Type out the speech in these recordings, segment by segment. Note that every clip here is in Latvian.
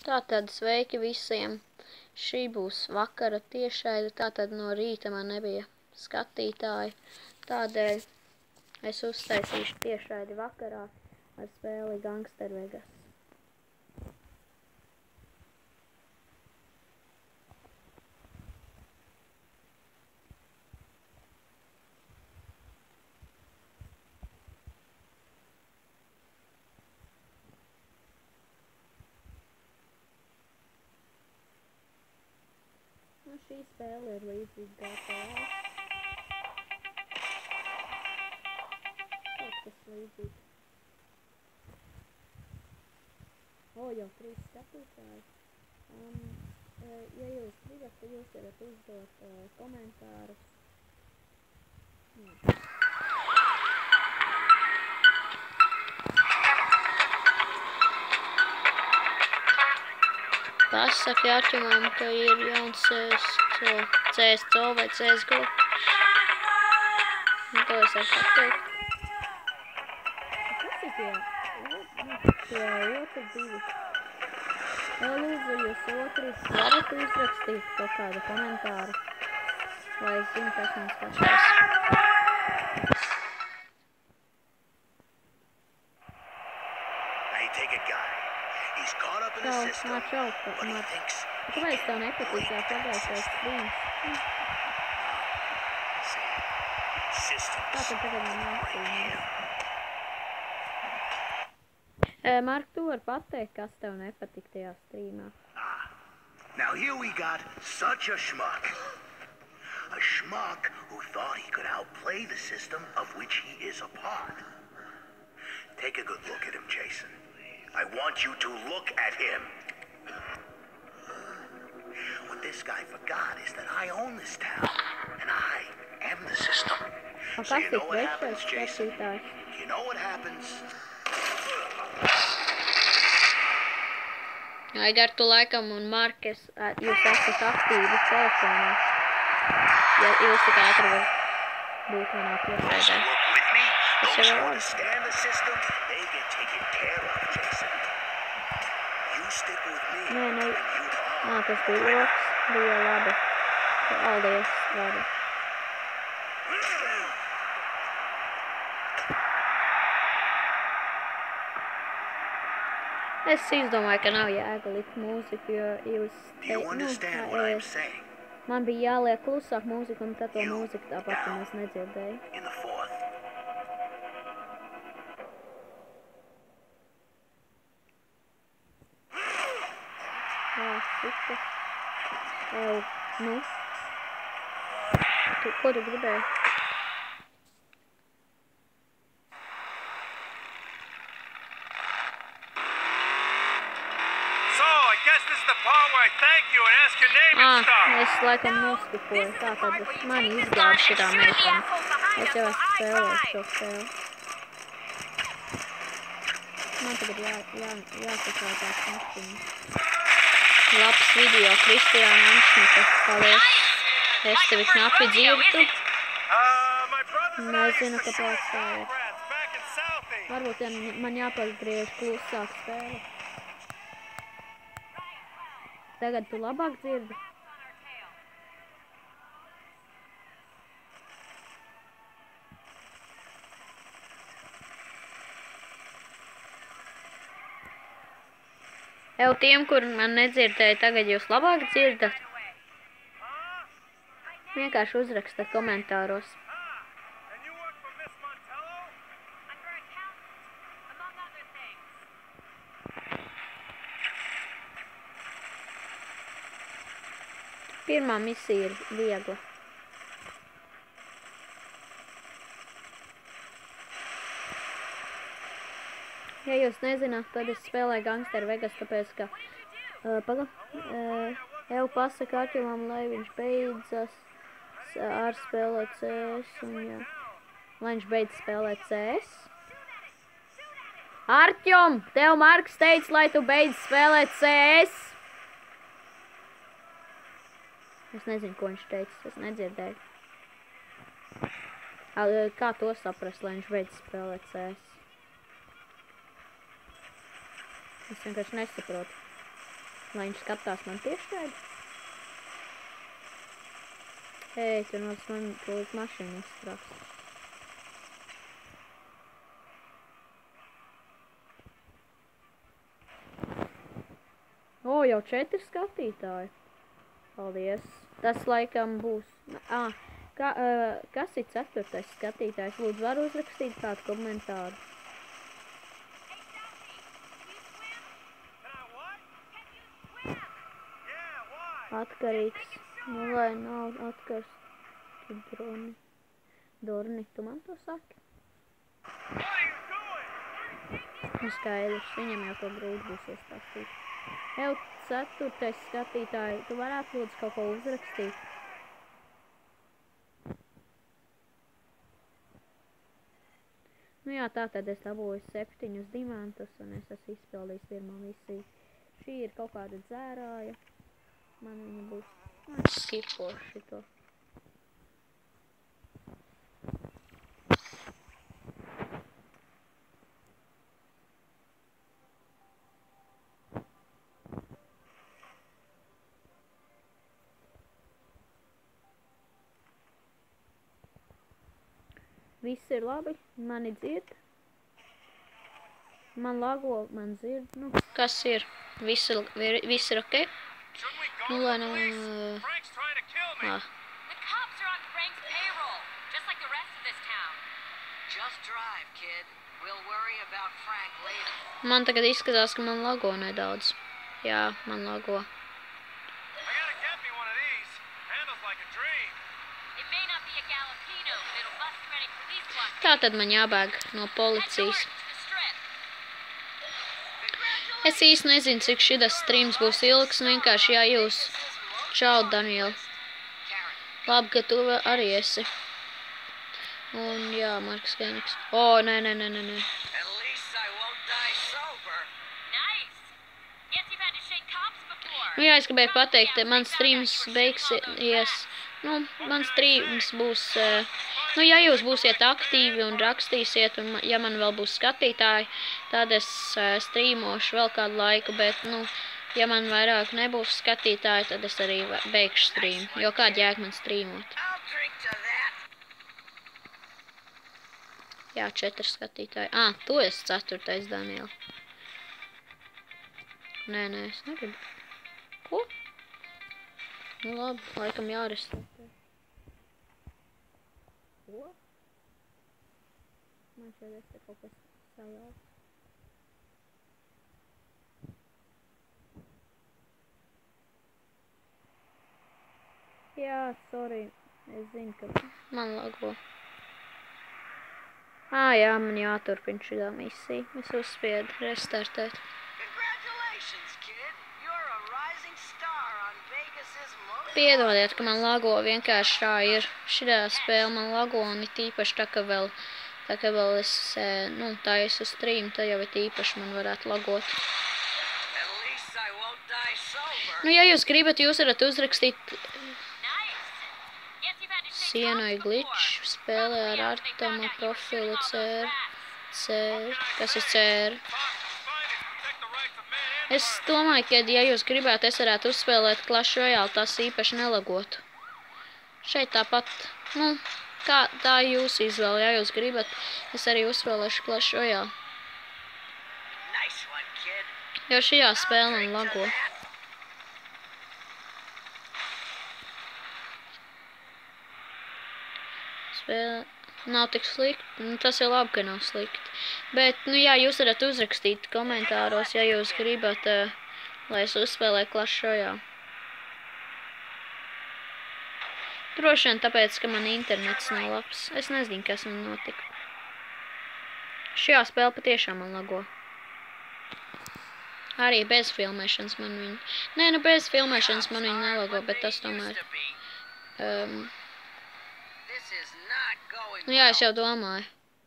Tātad sveiki visiem. Šī būs vakara tiešraide, tātad no rīta man nebija skatītāji. Tādēļ es uztaisīšu tiešraidi vakarā ar spēli Gangster Vegas. Nu, šī spēle ir līdzīga GTA. Kaut kas līdzīgs. Jau 3 skatītāji. Ja jūs gribat, tad jūs varat uzdot komentārus. Pasaki Arķimam, ka ir jauns CSGO vai CSGO. To es varu pateikt. Kas ir tie otri divi? Lūdzu, jūs otri varat uzrakstīt kaut kādu komentāru, lai es zinu, kas man skatās. Čau, kāpēc tev nepatīk tā pagājušais streams? Tātad tagad man jāstīmē. Mark, tu vari pateikt, kas tev nepatīk tajā streamā. Now here we got such a schmuck. A schmuck who thought he could outplay the system of which he is a part. Take a good look at him, Jason. I want you to look at him. What this guy forgot is that I own this town, and I am the system. So you know what happens, Jason? You know what happens? Aidar, tu laikam un Markes, jūs esat aktīvi telefonā. Ja jūs tik ātri var būt manā tiešraidē. Those who understand the system, they get taken care of, Jason. You stick with me, and you tas bija joks, bija labi. Paldies, labi. Es izdomāju, ka nav jēga likt mūziku, jo jūs man bija jāliek klusāk mūziku, un tad to mūziku tāpat mēs nedzirdēju. Nu? Ko tu gribēji? Es laikam noskipoju, tātad mani izgāda šitā meitene. Es jau esmu spēlējis šo spēli. Man tagad jāsakārtās mašīnas. Labs video, Kristiāna Anšmita, paldies. Es tevi knapi dzirdu. Nezinu, kāpēc tā ir. Varbūt man jāpagriež klusāk spēle. Tagad tu labāk dzirdi? Jau tiem, kur man nedzirdēja, tagad jūs labāk dzirdat? Vienkārši uzrakstat komentāros. Pirmā misija ir viegla. Ja jūs nezināt, tad es spēlēju Gangster Vegas, tāpēc, ka jau pasaka Arķimam, lai viņš beidzas ar spēlēt CS, un jā, lai viņš beidz spēlēt CS. Arķom, tev Marks teica, lai tu beidz spēlēt CS. Es nezinu, ko viņš teica, es nedzirdēju. Kā to saprast, lai viņš beidz spēlēt CS? Es vienkārši nesaprotu. Lai viņš skatās man tiešraidi. Ei, tur mums man tūlīt mašīna izstrāks. O, jau 4 skatītāji. Paldies. Tas laikam būs... Kas ir 4. skatītājs? Lūdzu, var uzrakstīt kādu komentāru. Atkarīgs. Nu, lai nav atkars. Tu Dorni, tu man to saki? Nu, skaidrs. Viņam jau to grūti būs iestāstīt. Jau 4. skatītāji, tu varētu lūdzu kaut ko uzrakstīt? Nu jā, tātad es dabūju 7 dimantus un es esmu izpildījis pirmo misiju. Šī ir kaut kāda dzērāja. Man viņa būs... Es skipošu šito. Viss ir labi, mani dzird. Man lago, man dzird. Nu, kas ir? Viss ir ok? Nu, lai nu... Man tagad izskatās, ka man lago nedaudz. Jā, man lago. Tā tad man jābēg no policijas. Es īsti nezinu, cik šitas streams būs ilgs, vienkārši jā, jūs. Čau, Daniel. Labi, ka tu arī esi. Un jā, Marks Keniks. O, nē. Nu jā, es gribēju pateikt, man streams beigsies. Nu, man streams būs... Nu, ja jūs būsiet aktīvi un rakstīsiet, un ja man vēl būs skatītāji, tad es streamošu vēl kādu laiku, bet, nu, ja man vairāk nebūs skatītāji, tad es arī beigšu streamu, jo kāda jēga man streamot. Jā, 4 skatītāji. Tu esi 4. Daniel. Nē, es negribu. Ko? Nu, labi, laikam jāresetē. Ko? Man šeit te kaut kas sajauc. Jā, sorry. Es zinu, ka man lago. Jā, man jāturpina šitā misija. Es uzspiedu restartēt. Piedodiet, ka man lago, vienkārši tā ir. Šitā spēle man lago, un ir tīpaši tā, ka vēl es, nu, taisu stream, tad jau ir tīpaši man varētu lagot. Nu, ja jūs gribat, jūs varat uzrakstīt Sienai glitch, spēlē ar Artama profilu CR. Kas ir CR? Es domāju, ka, ja jūs gribētu, es varētu uzspēlēt Clash Royale, tas īpaši nelagotu. Šeit tāpat, nu, tā jūsu izvēle, ja jūs gribat, es arī uzspēlēšu Clash Royale. Jo šajā spēle man lago. Spēle nav tik slikti, nu, tas ir labi, ka nav slikti. Bet, nu jā, jūs varat uzrakstīt komentāros, ja jūs gribat, lai es uzspēlēju Clash Royale. Droši vien tāpēc, ka man internets nav labs. Es nezinu, kas man notika. Šajā spēle patiešām man lago. Arī bez filmēšanas man viņa... Nē, nu bez filmēšanas man viņa nelago, bet tas tomēr... Nu jā, es jau domāju.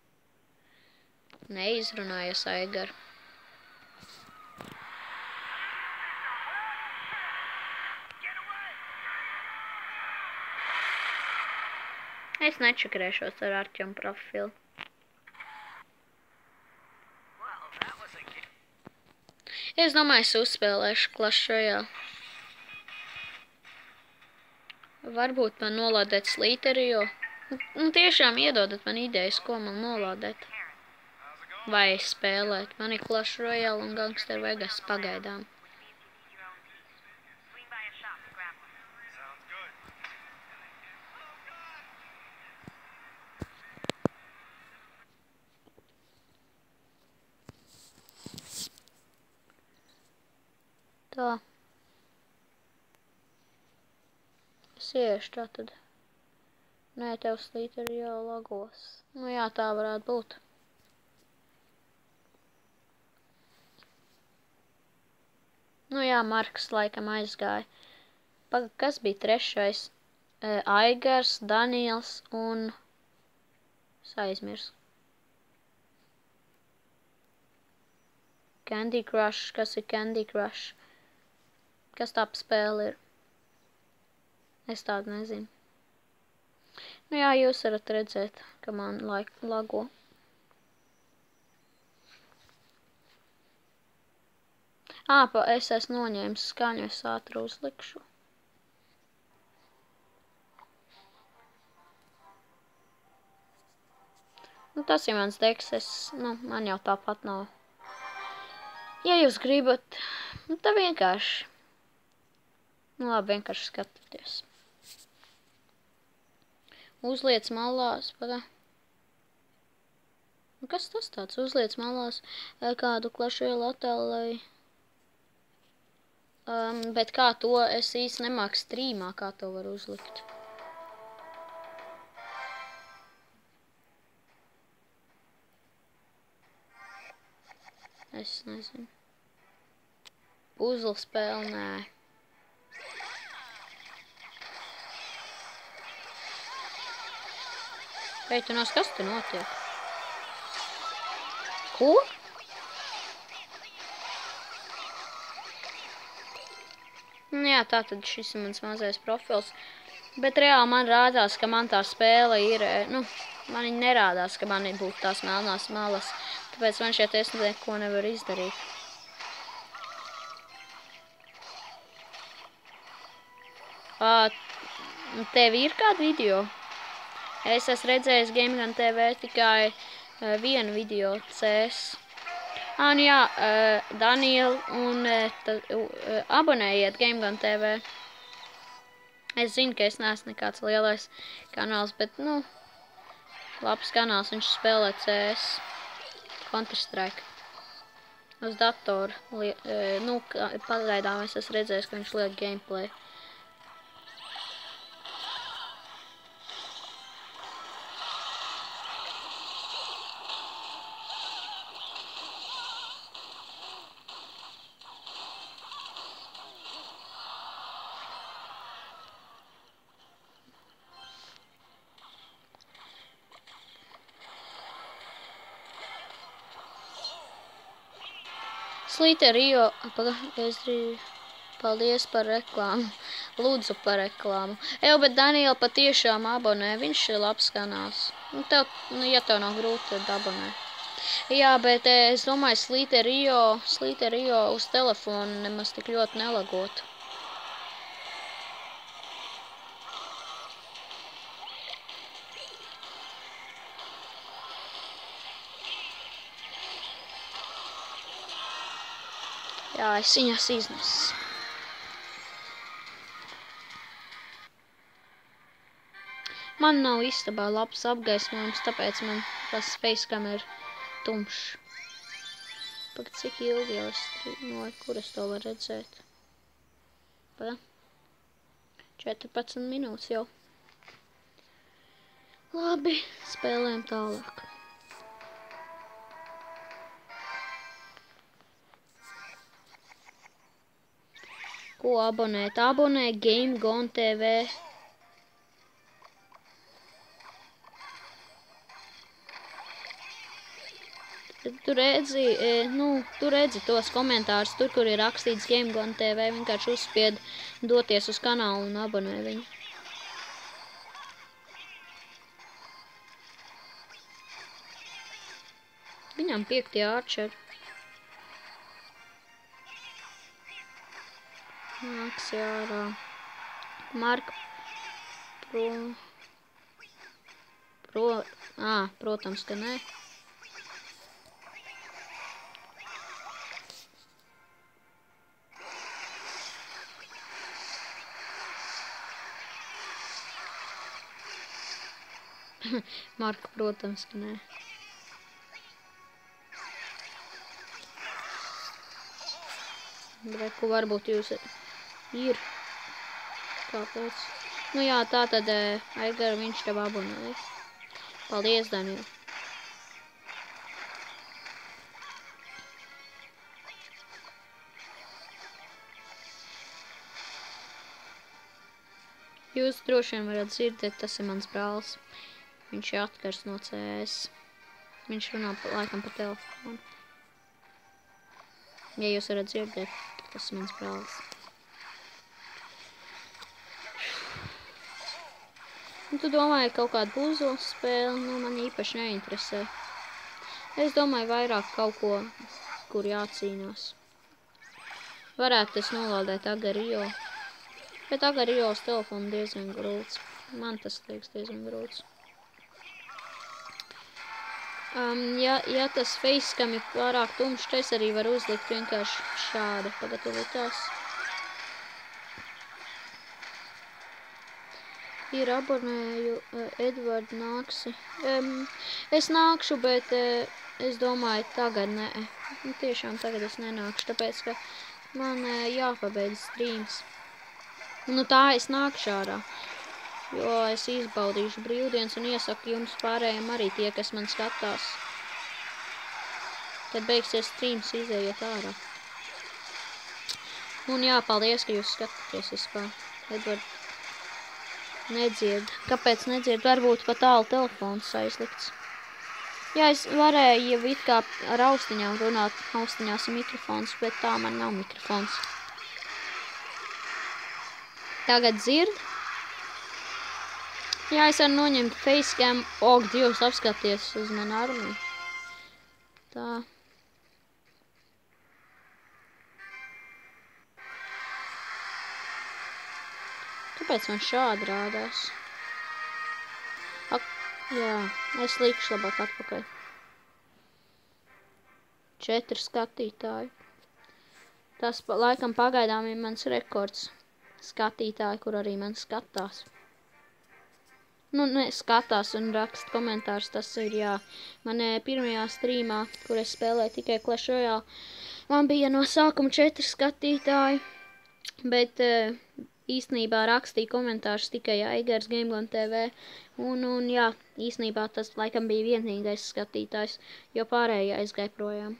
Neizrunājies, Aigar. Es nečakrēšos ar Artjom profilu. Es domāju, es uzspēlēšu Clash Royale. Varbūt man nolādēt slīteri, jo... tiešām iedodat man idejas, ko man nolādēt. Vai spēlēt. Man ir Clash Royale un Gangster Vegas pagaidām. Tā. Es iešu tā tad. Nē, tev slīteri jau lagos. Nu jā, tā varētu būt. Nu jā, Marks laikam aizgāja. Kas bija trešais? Aigars, Daniels un... Es aizmirsu. Candy Crush. Kas ir Candy Crush? Kas tā pa spēle ir? Es tādu nezinu. Nu jā, jūs varat redzēt, ka man lago. Es esmu noņēmis skaņu, es ātri uzlikšu. Nu, tas ir mans deks, man jau tāpat nav. Ja jūs gribat, nu, tā vienkārši. Nu, labi, vienkārši skatieties. Uzliec malās, paga. Nu, kas tas tāds? Uzliec malās kādu Clash Royale attēlu, lai... bet kā to es īsti nemāku strīmā, kā to var uzlikt. Es nezinu. Puzle spēle, nē. Ei, tu nos, kas te notiek? Ko? Nu jā, tātad šis ir mans mazais profils. Bet reāli man rādās, ka man tā spēle ir, man viņa nerādās, ka man būtu tās melnās malas. Tāpēc man šeit es neko nevaru izdarīt. Tev ir kāda video? Es esmu redzējis GameGun TV tikai vienu video CS. Nu jā, Daniel un abonējiet GameGun TV. Es zinu, ka es neesmu nekāds lielais kanāls, bet, labs kanāls, viņš spēlē CS. Counter-Strike. Uz datoru. Pagaidām es esmu redzējis, ka viņš liek gameplay. Slīteri, paldies par reklāmu. Lūdzu par reklāmu. Bet Daniela patiešām abonē, viņš ir labs kanāls. Ja tev nav grūti, tad abonē. Jā, bet es domāju, Slīteri uz telefonu nemaz tik ļoti nelagotu. Jā, es viņas iznesu. Man nav istabā labs apgaismojums, tāpēc man tas facecam ir tumšs. Pagad, cik ilgi jau es strīmoju, kur es to varu redzēt? Pagad. 14 minūtes jau. Labi, spēlējam tālāk. Ko abonēt? Abonē GameGun TV. Tu redzi tos komentārus, tur, kur ir rakstīts GameGun TV, vienkārši uzspied doties uz kanālu un abonē viņu. Viņam 5. Archer. Nāks jārā. Marka protams, ka nē. Marka, protams, ka nē. Reku, varbūt jūs ir. Kāpēc? Nu jā, tā tad Aigar, viņš tev abonēja. Paldies, Daniel. Jūs droši vien varat dzirdēt, tas ir mans brālis. Viņš ir atkars no CS. Viņš runā laikam pa telefonu. Ja jūs varat dzirdēt, tas ir mans brālis. Un tu domāji, kaut kādu puzlu spēli, nu man īpaši neinteresē. Es domāju vairāk kaut ko, kur jācīnās. Varētu es nolādēt Agario. Bet Agario uz telefonu diezgan grūts. Man tas liekas diezgan grūts. Ja tas facecam ir pārāk tumšs, es arī varu uzlikt vienkārši šādi pagatavotās. Ir abonēju Edvardu nāksi. Es nākšu, bet es domāju tagad nē. Tiešām tagad es nenākšu, tāpēc, ka man jāpabeidz streams. Nu tā es nākšu ārā, jo es izbaudīšu brīvdienas un iesaku jums pārējiem arī tie, kas man skatās. Kad beigsies streams, izējiet ārā. Un jā, paldies, ka jūs skatāties vispār. Edvard nedzird. Kāpēc nedzird? Varbūt pa tālu telefons aizlikts. Jā, es varēju jau it kā ar austiņām runāt. Austiņās ir mikrofons, bet tā man nav mikrofons. Tagad dzird. Jā, es varu noņemt facecam. Ok, Dievs, apskaties uz manu armiju. Tā. Kāpēc man šādi rādās? Jā, es likšu labāk atpakaļ. 4 skatītāji. Tas laikam pagaidām ir mans rekords. Skatītāji, kur arī man skatās. Nu, ne, skatās un raksta komentārus, tas ir, jā. Man pirmajā streamā, kur es spēlēju tikai Clash Royale, man bija no sākuma 4 skatītāji, bet īstenībā rakstīja komentārus tikai Aigars Gamegon TV, un jā, īstenībā tas laikam bija vienīgais skatītājs, jo pārējie aizgāja projām.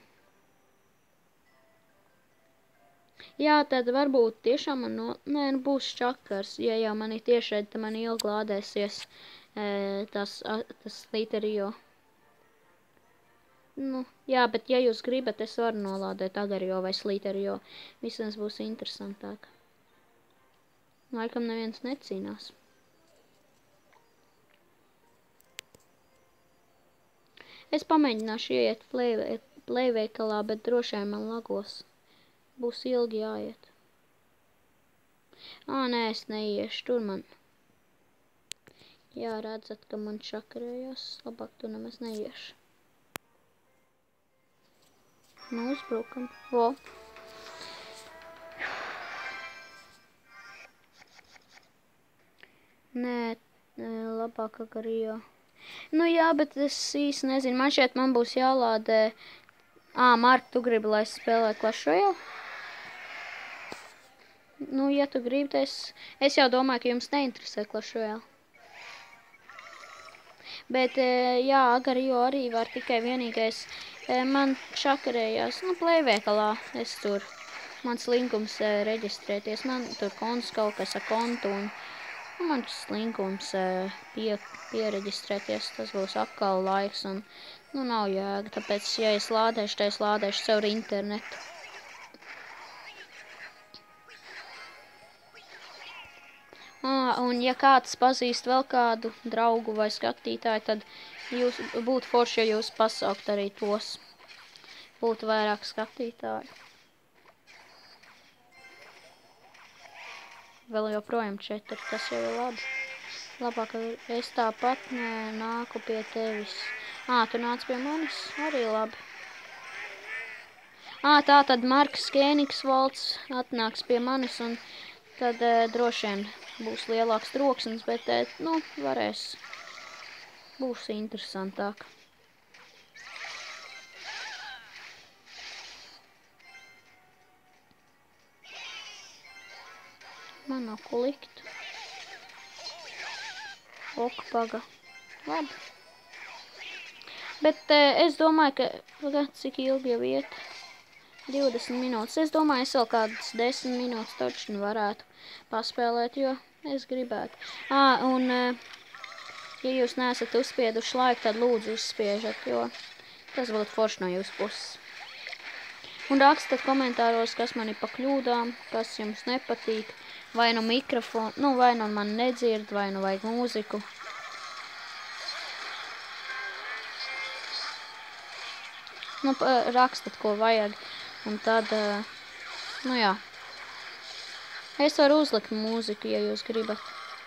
Jā, tad varbūt tiešām man būs čakars, ja jau man ir tiešai, tad man ilgi lādēsies tas Slither.io. Nu, jā, bet ja jūs gribat, es varu nolādēt Agario vai Slither.io. Vismaz būs interesantāk. Laikam neviens necīnās. Es pamēģināšu ieiet playweikalā, bet droši vien man lagos. Būs ilgi jāiet. Nē, es neiešu. Tur man. Jā, redzat, ka man čakarējās. Labāk tu nemaz neiešu. Nu, uzbrukam. Vo. Nē, labāk Agario. Nu jā, bet es īsti nezinu. Man šķiet, man būs jālādē. Mark, tu gribi, lai es spēlēju Clash Royale? Nu, ja tu gribi, tad es jau domāju, ka jums neinteresē Clash Royale. Bet, jā, Agario arī var tikai vienīgais. Man šakarējās, nu, playweikalā. Es tur, mans linkums reģistrēties. Man tur konts kaut kas ar kontu un mans linkums piereģistrēties. Tas būs atkal laiks un, nu, nav jēga. Tāpēc, ja es lādēšu, tad es lādēšu caur internetu. Un ja kāds pazīst vēl kādu draugu vai skatītāju, tad jūs būtu forši, ja jūs pasaukt arī tos. Būtu vairāk skatītāju. Vēl joprojām 4, tas jau ir labi. Labāk, ka es tāpat nāku pie tevis. Tu nāc pie manis, arī labi. Tā tad Marks Kēnigsvolds atnāks pie manis, un tad droši vien būs lielāks troksnis, bet, varēs. Būs interesantāk. Man nav ko likt. Paga. Labi. Bet es domāju, ka cik ilgi jau iet? 20 minūtes. Es domāju, es vēl kādas 10 minūtes točni varētu paspēlēt, jo es gribētu. Un ja jūs neesat uzspieduši laiku, tad lūdzu uzspiežat, jo tas būtu forši no jūsu puses. Un rakstat komentāros, kas man ir pa kļūdām, kas jums nepatīk, vai nu mikrofonu, vai nu man nedzird, vai nu vajag mūziku. Rakstat, ko vajag, un tad, jā. Es varu uzlikt mūziku, ja jūs gribat.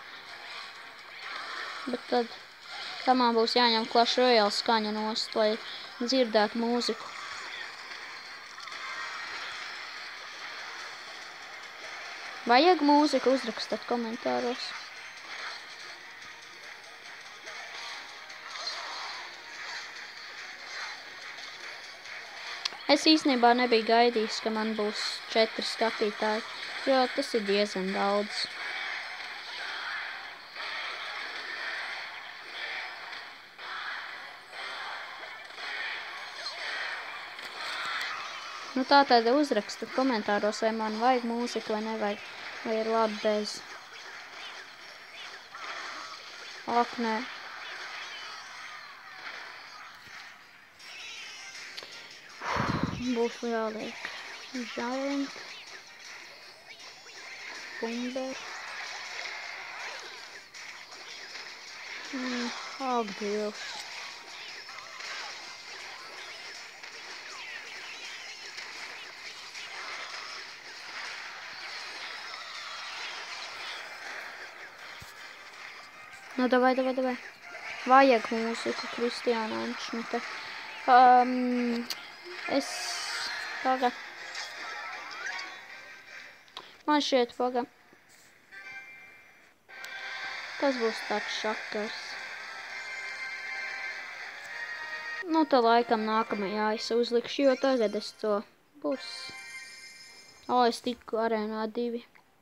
Bet tad man būs jāņem Clash Royale skaņa nost, lai dzirdētu mūziku. Vajag mūziku, uzrakstat komentāros. Es īstenībā nebiju gaidījis, ka man būs 4 skatītāji, jo tas ir diezgan daudz. Tātad uzrakstat komentāros, vai man vajag mūziku vai nevajag, vai ir labi bez. Nē. Būs jāliek Giant, Bumber. Ak, Dievs. Davai. Vajag mūziku, Kristiāna Ančmita. Paga. Man šķiet, paga. Tas būs tāds šakars. Tā laikam nākamajā es uzlikšu, jo tagad es to būs. Es tiku arēnā 2.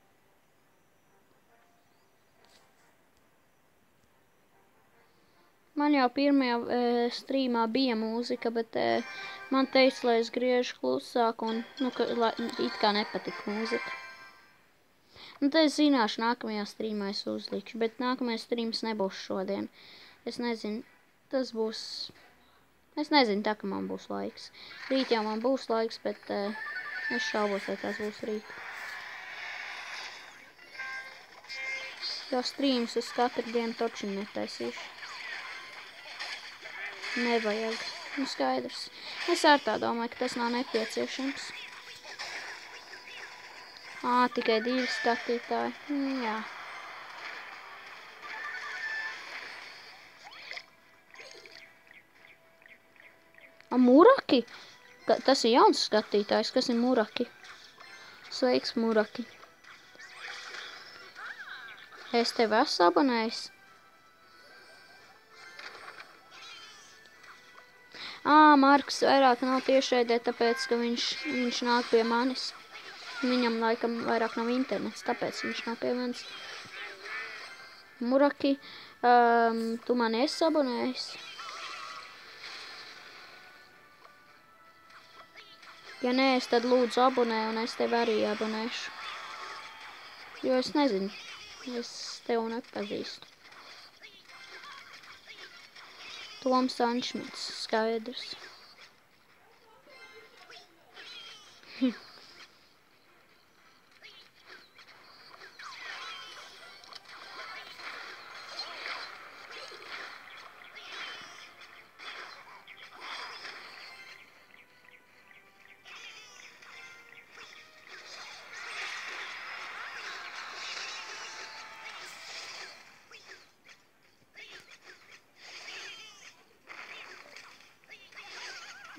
Man jau pirmajā strīmā bija mūzika, bet man teica, lai es griežu klusāk un, it kā nepatika mūzika. Tad es zināšu, nākamajā strīmā es uzlikšu, bet nākamajā strīms nebūs šodien. Es nezinu, tas būs, tā ka man būs laiks. Rīt jau man būs laiks, bet es šaubos, vai tas būs rīt. Jo strīmus es katru dienu toču netaisīšu. Nevajag. Skaidrs. Es ar tā domāju, ka tas nav nepieciešams. Tikai 2 skatītāji. Jā. Muraki? Tas ir jauns skatītājs. Kas ir Muraki? Sveiks, Muraki. Es tevi esmu abonējis. Marks vairāk nav tiešraidē, tāpēc, ka viņš nāk pie manis. Viņam laikam vairāk nav internets, tāpēc viņš nāk pie manis. Muraki, tu mani esi abonējis? Ja nē, tad lūdzu abonē, un es tevi arī abonēšu. Jo es nezinu, es tevi nepazīstu. Toms Ančmits, skaidrs.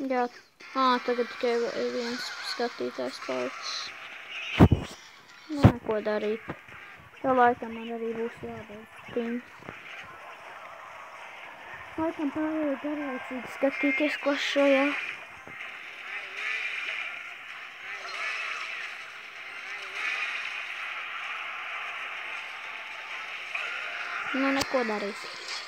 Jā, tagad tikai viens skatītājs palicis. Nu, neko darīt. Jo laikam man arī būs jābeidz streams. Laikam pārējai garlaicīgi skatīties Clash Royale. Nu, neko darīt.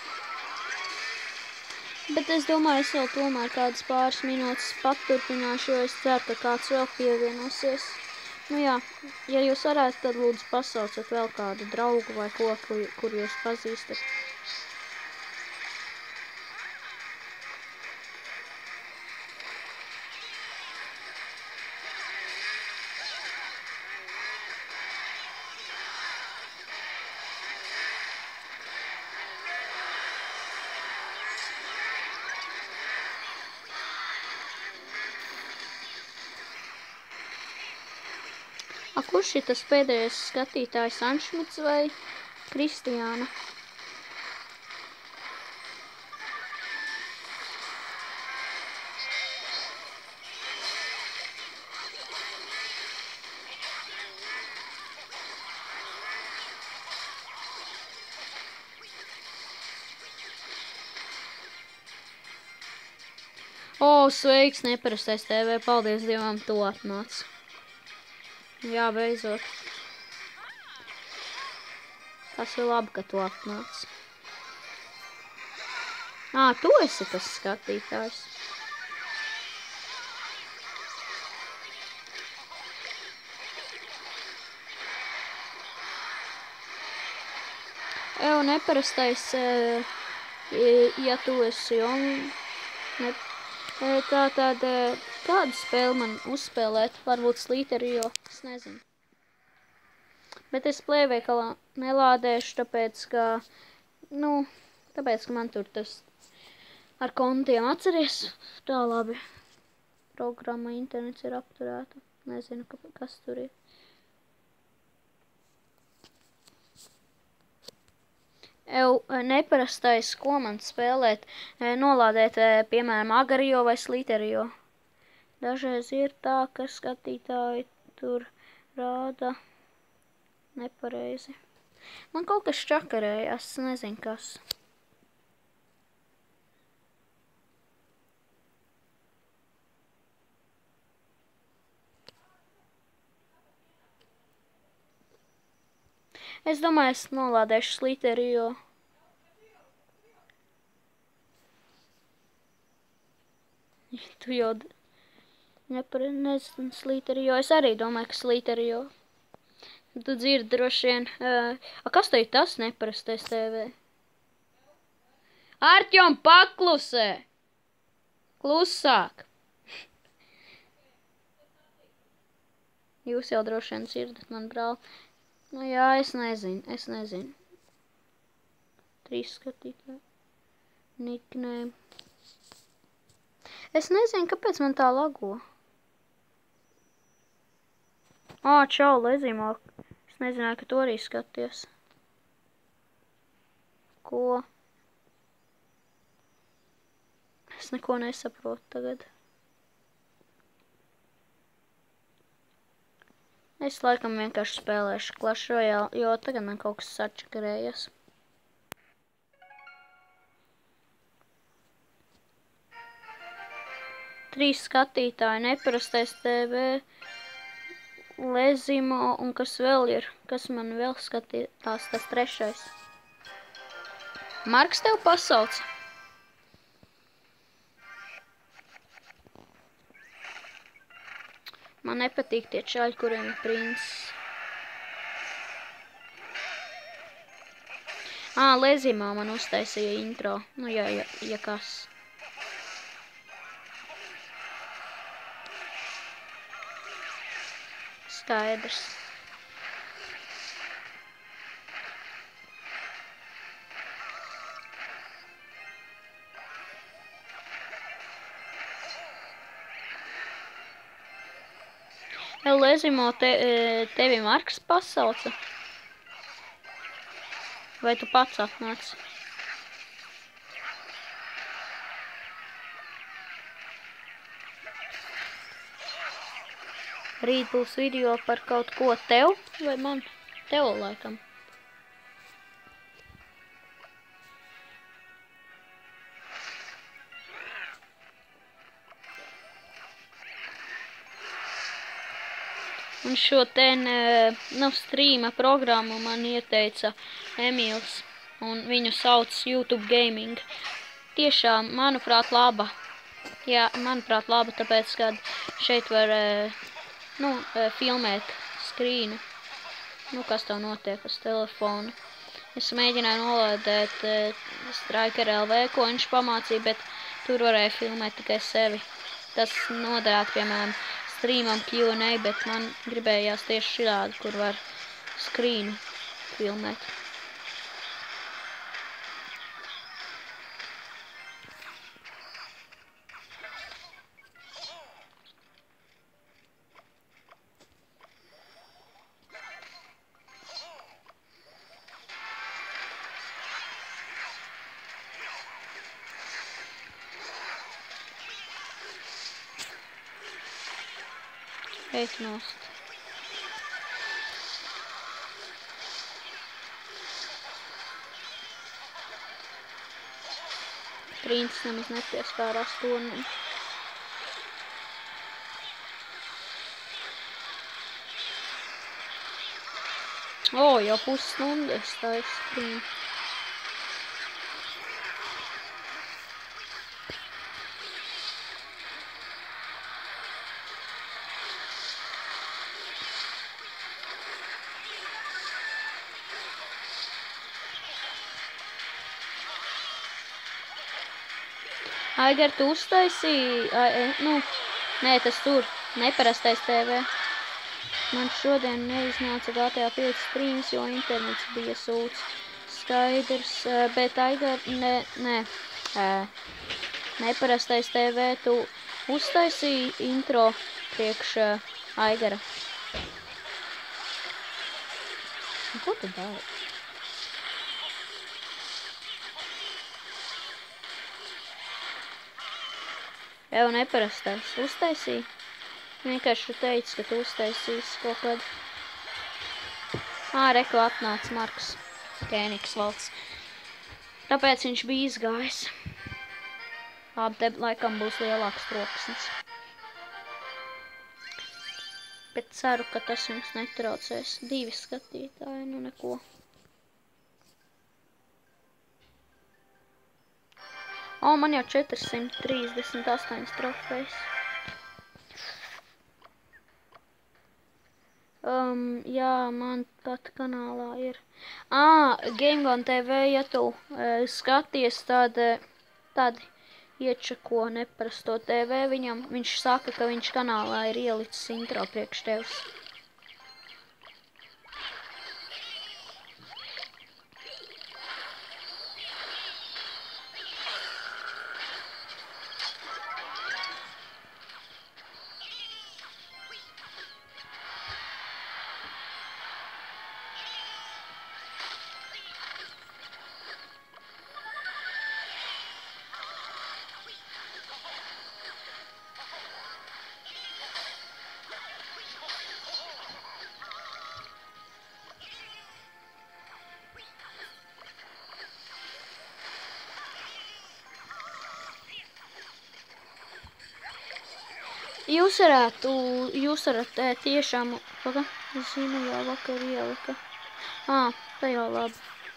Bet es domāju, es vēl tomēr kādas pāris minūtes paturpināšu, jo es ceru, ka kāds vēl pievienosies. Nu jā, ja jūs varētu, tad lūdzu pasaucat vēl kādu draugu vai ko, kur jūs pazīstat. Kurš ir tas pēdējais skatītājs, Anšmits vai Kristiāna? Sveiks, Neparastais TV, paldies Dievam, tu atnāc. Jā, beidzot. Tas ir labi, ka tu atnāc. Tu esi tas skatītājs. Neparastais, ja tu esi tātad, kādu spēli man uzspēlēt, varbūt Slīterio, es nezinu. Bet es plēveikalā nelādēšu, tāpēc, ka man tur tas ar kontiem atceries. Tā labi, programma internets ir apturēta, nezinu, kas tur ir. Neparastais, ko man spēlēt, nolādēt, piemēram, Agario vai Slīterio. Dažreiz ir tā, ka skatītāji tur rāda nepareizi. Man kaut kas čakarēja, es nezinu kas. Es domāju, es nolādēšu Slīterio. Tu jau nezinu Slīterio. Es arī domāju, ka Slīterio. Tu dzirdi droši vien. Kas te ir tas Neparastais TV? Artjom, paklusē! Klusāk! Jūs jau droši vien dzirdat, man brāl. Nu jā, es nezinu. 3 skatītāji. Nickname. Es nezinu, kāpēc man tā lago. Čau, Lezīmāk. Es nezināju, ka tu arī skaties. Ko? Es neko nesaprotu tagad. Es laikam vienkārši spēlēšu Clash Royale, jo tagad man kaut kas sačakarējas. Trīs skatītāji, Neparastais TV, Lezimo un kas vēl ir? Kas man vēl skatījās, tas trešais? Marks tev pasauc? Man nepatīk tie čaļi, kuriem ir princis. Lezimā man uztaisīja intro. Nu, ja kas. Skaidrs. Lezimo, tevi Marks pasauca? Vai tu pats atnāc? Rīt būs video par kaut ko tev, vai man? Tev, laikam. Un šo streama programmu man ieteica Emīls, un viņu sauc YouTube Gaming. Tiešām, manuprāt, laba. Jā, manuprāt, laba, tāpēc, kad šeit var, filmēt skrīnu. Kas tev notiek uz telefonu. Es mēģināju nolādēt Striker LV, ko viņš pamācīja, bet tur varēja filmēt tikai sevi. Tas noderētu, piemēram, streamam Q&A, bet man gribējās tieši šādi, kur var skrīnu filmēt. Eit nost. Princis nemaz nepieskārās tornim. Jau pusstundu es taisu skrīnu. Aigar, tu uztaisīji, nē, tas tur, neparastais TV. Man šodien neiznāca GTA 5 streams, jo internets bija sūds. Skaidrs, bet Aigar, neparastais TV, tu uztaisīji intro priekš Aigara. Ko tu dari? Jau neparastais. Uztaisīji? Vienkārši teici, ka tu uztaisīsi kaut kad. Reku atnāca Marks Kēnigsvalds. Tāpēc viņš bija izgājis. Labi, te laikam būs lielāks troksnis. Bet ceru, ka tas jums netraucēs. 2 skatītāji, neko. Man jau 438 trofejas. Jā, man pat kanālā ir. GameGone TV, ja tu skaties, tad iečako neparasto TV viņam. Viņš saka, ka viņš kanālā ir ielicis intro priekš tevis. Jūs varat tiešām, es zinu, jau vakar ielika. Tā jau labi.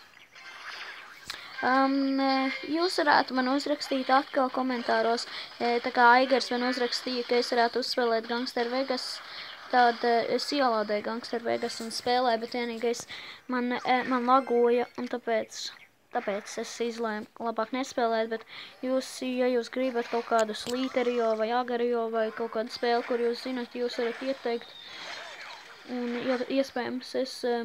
Jūs varētu man uzrakstīt atkal komentāros, tā kā Aigars man uzrakstīja, ka es varētu uzspēlēt Gangster Vegas, tad es ielādēju Gangster Vegas un spēlēju, bet vienīgais man lagoja, un tāpēc es izlēmu labāk nespēlēt, bet ja jūs gribat kaut kādu Slīterio vai Agario vai kaut kādu spēli, kur jūs zinat, jūs varat ieteikt, un iespējams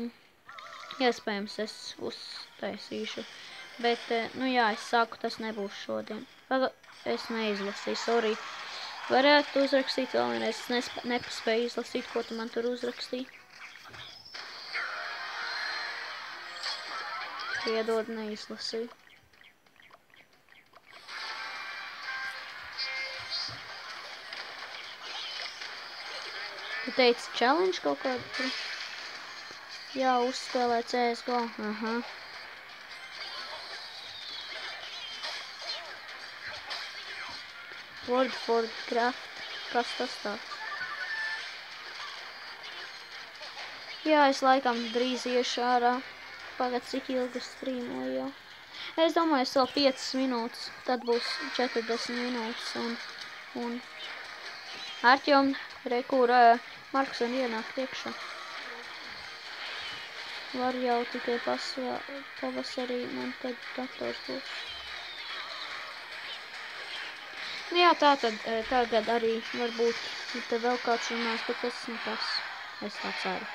es uztaisīšu, bet, es saku, tas nebūs šodien. Es neizlasīju, sorry. Varētu uzrakstīt vēl vienreiz, es nepaspēju izlasīt, ko tu man tur uzrakstīji. Piedod, neizlasīju. teici challenge kaut kādu? Jā, uzspēlē CSGO. Aha. World of Warcraft. Kas tas tāds? Jā, es laikam drīz iešu ārā. Pagad, cik ilgi streamoju jau. Es domāju, es vēl 5 minūtes. Tad būs 40 minūtes. Un Arķom, rekur, Markus un ienākt iekšā. Var jau tikai pavasarī, man tad dators būs. Nu jā, tā tad tagad arī varbūt te vēl kāds runās, bet tas nekas. Es tā ceru.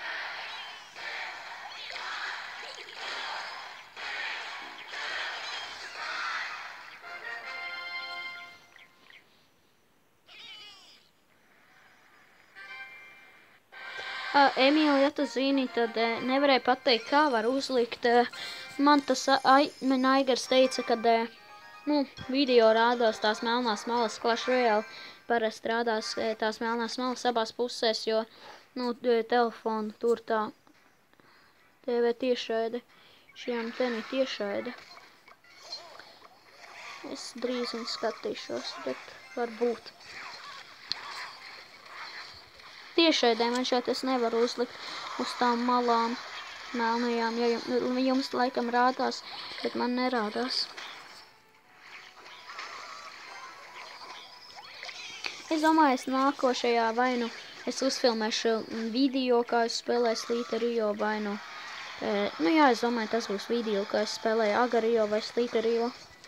Emīl, ja tu zini, tad nevarēja pateikt, kā var uzlikt. Man tas Aigars teica, kad video rādās tās melnās malas Clash Royale. Parasti rādās tās melnās malas abās pusēs, jo telefonu tur tā TV tiešraide. Šiem tenī tiešraide. Es drīz viņu skatīšos, bet varbūt. Tiešraidē man šeit es nevaru uzlikt uz tām malām melnajām, jo jums laikam rādās, bet man nerādās. Es domāju, es nākošajā vainu es uzfilmēšu video, kā es spēlēju Slīta Rio vainu. Nu jā, es domāju, tas būs video, kā es spēlēju Aga Rio vai Slīta Rio.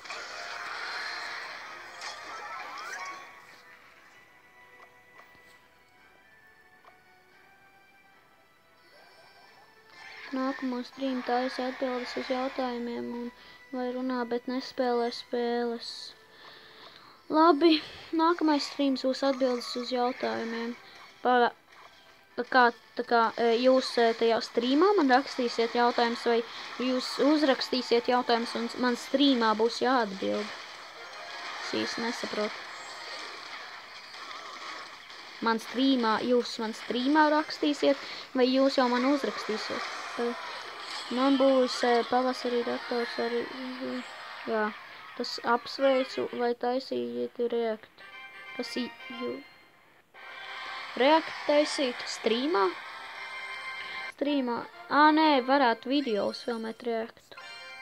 Nākamo streamu taisa atbildes uz jautājumiem un vai runā, bet nespēlē spēles. Labi, nākamais streams būs atbildes uz jautājumiem. Tā kā jūs tajā streamā man rakstīsiet jautājumus vai jūs uzrakstīsiet jautājumus un man streamā būs jāatbild. Es īsti nesaprotu. Jūs man streamā rakstīsiet vai jūs jau man uzrakstīsiet? Man būs pavasarī dators arī, jā, tas apsveicu vai taisīt reaktu. Tas reaktu taisīt streamā? Streamā. Nē, varētu video uzfilmēt reaktu.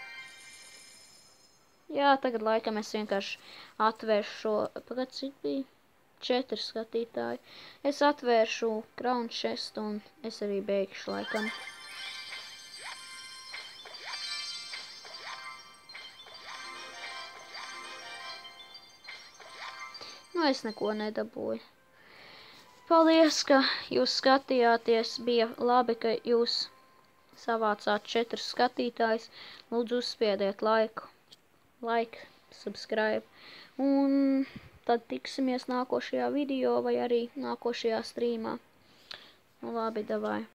Jā, tagad laikam es vienkārši atvēršu šo, pagad cik bija? 4 skatītāji. Es atvēršu Crown Chest un es arī beigšu laikam. Nu, es neko nedabūju. Paldies, ka jūs skatījāties. Bija labi, ka jūs savācāt 4 skatītājus. Lūdzu, uzspiediet like, subscribe. Un tad tiksimies nākošajā video vai arī nākošajā streamā. Nu, labi, davai.